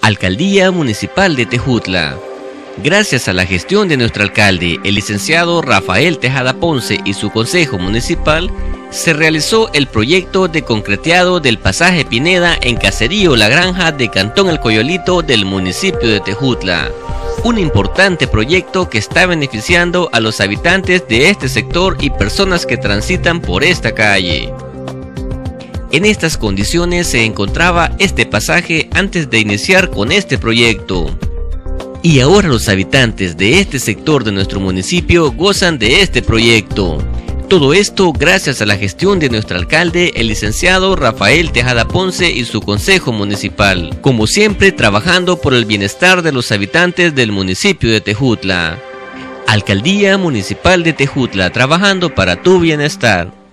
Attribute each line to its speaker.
Speaker 1: Alcaldía Municipal de Tejutla. Gracias a la gestión de nuestro alcalde, el licenciado Rafael Tejada Ponce y su consejo municipal, se realizó el proyecto de concreteado del pasaje Pineda en Caserío La Granja de Cantón El Coyolito del municipio de Tejutla. Un importante proyecto que está beneficiando a los habitantes de este sector y personas que transitan por esta calle. En estas condiciones se encontraba este pasaje antes de iniciar con este proyecto. Y ahora los habitantes de este sector de nuestro municipio gozan de este proyecto. Todo esto gracias a la gestión de nuestro alcalde, el licenciado Rafael Tejada Ponce y su consejo municipal, como siempre trabajando por el bienestar de los habitantes del municipio de Tejutla. Alcaldía Municipal de Tejutla, trabajando para tu bienestar.